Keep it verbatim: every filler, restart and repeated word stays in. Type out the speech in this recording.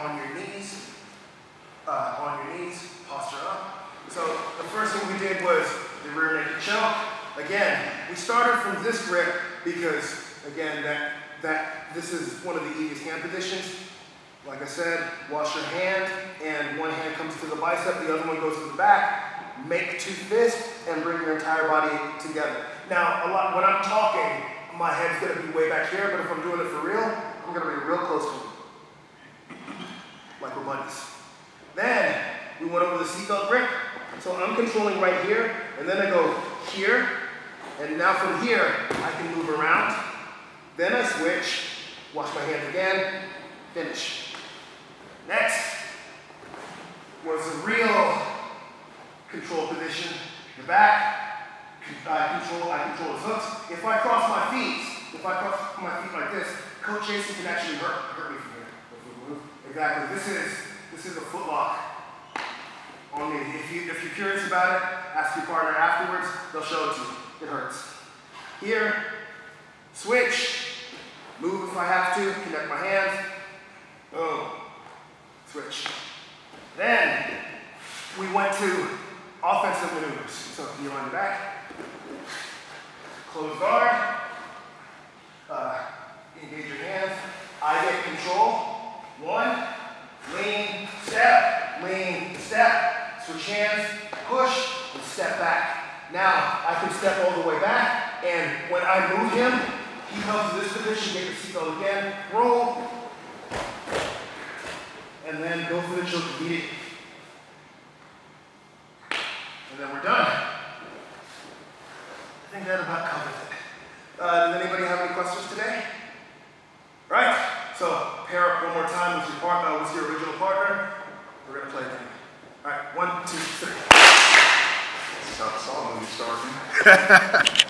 on your knees, uh, on your knees, posture up. So the first thing we did was the rear naked choke. Again, we started from this grip because, again, that, that this is one of the easiest hand positions. Like I said, wash your hand, and one hand comes to the bicep, the other one goes to the back. Make two fists and bring your entire body together. Now, a lot, when I'm talking, my head's gonna be way back here, but if I'm doing it for real, I'm gonna be real close to you, like we're buddies. Then, we went over the seatbelt grip. So I'm controlling right here, and then I go here, and now from here, I can move around. Then I switch, wash my hands again, finish. Next was a real control position. The back, I control, I control his hooks. If I cross my feet, if I cross my feet like this, Coach Jason can actually hurt, hurt me from here. If we move. Exactly. This is this is a foot lock on me. If you if you're curious about it, ask your partner afterwards. They'll show it to you. It hurts. Here, switch, move if I have to, connect my hands. Boom. Switch. Then we went to offensive maneuvers. So you on your back, close guard, uh, engage your hands. I get control. One, lean, step, lean, step, switch hands, push, and step back. Now I can step all the way back, and when I move him, he comes to this position, get the seatbelt again, roll, and then go for the choke immediately. And then we're done. I think that about covers it. Uh, does anybody have any questions today? Right, so pair up one more time with your partner, with your original partner. We're gonna play a game. All right, one, two, three. That's how the song when you start.